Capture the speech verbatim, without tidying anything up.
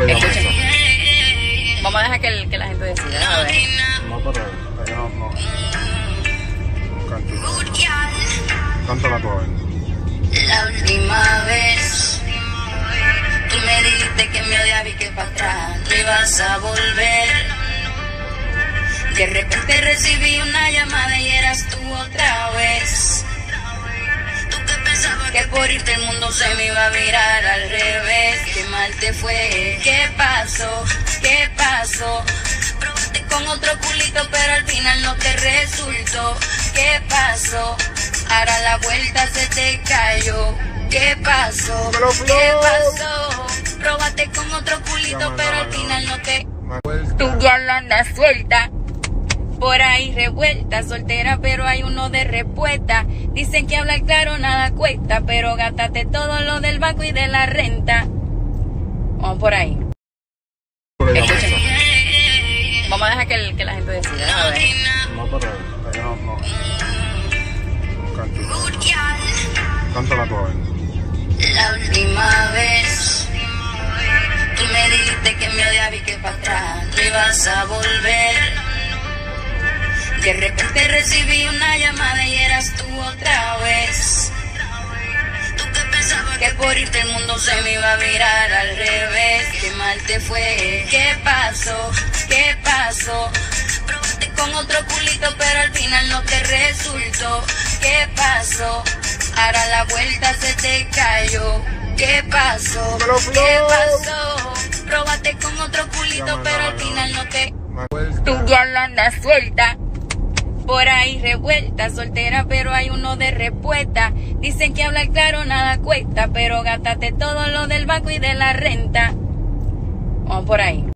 le llaman Escuchen. eso? Vamos a dejar que, el- que la gente decida. A ver. No, pero ella no, no. Canta. Cántala tú a ver. La última vez tú me dijiste que me odiabas y que para atrás no ibas a volver. De repente recibí una llamada y eras tú otra vez. Tú que pensabas que por irte el mundo se me iba a virar al revés. Qué mal te fue, ¿qué pasó? ¿Qué pasó? Probaste con otro culito pero al final no te resultó. ¿Qué pasó? Ahora la vuelta se te cayó. ¿Qué pasó? ¿Qué pasó? Probaste con otro culito pero al final no te... Tu diabla anda suelta, por ahí revuelta, soltera pero hay uno de respuesta. Dicen que hablar claro nada cuesta, pero gástate todo lo del banco y de la renta. Vamos por ahí. ¿Cómo le llaman Escuchen. eso? Vamos a dejar que, el- que la gente decida. A ver. No, pero ella no, no. Canta. Cántala tú a ver. La última vez tú me dijiste que me odiabas y que para atrás no ibas a volver. De repente recibí una llamada y eras tú otra vez. Tú que pensabas que por irte el mundo se me iba a virar al revés. Qué mal te fue, ¿qué pasó? ¿Qué pasó? Probaste con otro culito pero al final no te resultó. ¿Qué pasó? Ahora la vuelta se te cayó. ¿Qué pasó? ¿Qué pasó? Probaste con otro culito pero al final no te... Tu diabla anda suelta, por ahí revuelta, soltera pero hay uno de respuesta. Dicen que hablar claro nada cuesta, pero gástate todo lo del banco y de la renta. Vamos por ahí.